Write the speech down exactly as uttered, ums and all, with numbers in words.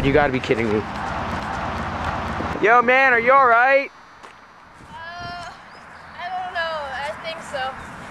God, you gotta be kidding me. Yo, man, are you alright? Uh, I don't know. I think so.